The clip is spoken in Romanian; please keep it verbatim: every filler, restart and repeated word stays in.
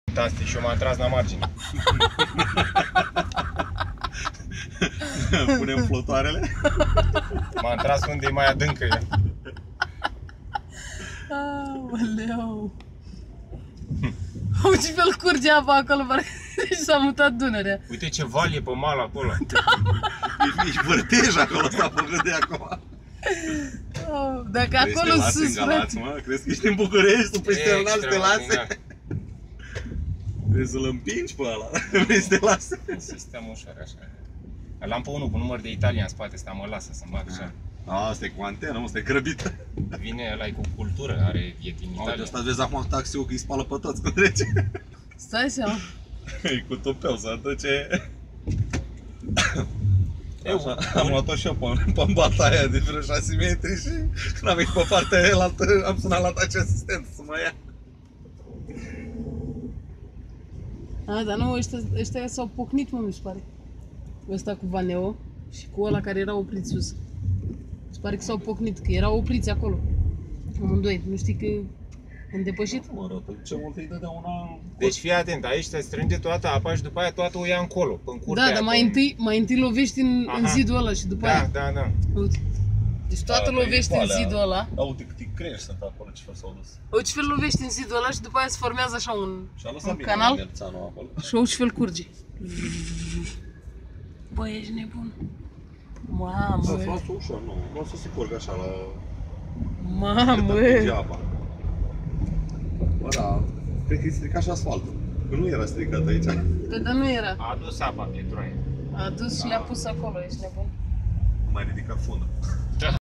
Fantastic, și eu m-am tras la margine. Punem flotoarele? M-am tras unde e mai adâncă e. Aoleu. Uite ce fel curge apa acolo, parcă s-a mutat Dunărea. Uite ce val e pe mal acolo. Ești vârtej acolo, s-a făcut de acum. Oh, dacă acolo sus, frate. Mă? Crezi că ești în București, tu peste un alt te lase? Trebuie să-l împingi pe ăla, vrei să te lase? Stăm ușor așa. L-am pe unul cu număr de Italia în spate, ăsta mă lasă să-mi bag așa. A, asta e cu antenă, ăsta e grăbită. Vine ăla cu cultură, are, e din Italia. De asta vezi acum taxiul că îi spală pe toți când trece. Stai seama. E cu topeu, să duce... Eu am luat-o și eu pe, pe bata aia de vreo șase metri și când am venit pe partea aia altă, am sunat la taxi asistent să mă ia. A, dar nu, ăștia, ăștia s-au pocnit, mă, mi se pare. Ăsta cu Vaneo și cu ăla care era oprit sus. Mi se pare că s-au pocnit, că erau opriți acolo. Amândoi, nu știi că am depășit? Mă arată ce mult îi dădea una... Deci fii atent, aici te strânge toată apa și după aia toată o ia încolo, în curtea. Da, dar mai întâi, mai întâi lovești în, în zidul ăla și după da, aia... Da, da, Uite. Deci toată Da, lovești în zidul ăla. Da, uite câte crești sunt acolo, ce fel s-au dus. Uite ce fel lovești în zidul ăla și după aia se formează așa un, Și-a lăsat un bine canal. Merțanul acolo. Și uite ce fel curge. Băi, ești nebun. Mamă. Da, lasă ușor, nu. Lasă să se curgă așa la... Mamă. Degeaba. Bă, da, cred că e stricat și asfaltul. Că nu era stricat aici. Că dar nu era. A adus apa pe troaie. A dus și le-a pus acolo, ești nebun. Nu mai ridicat fundul.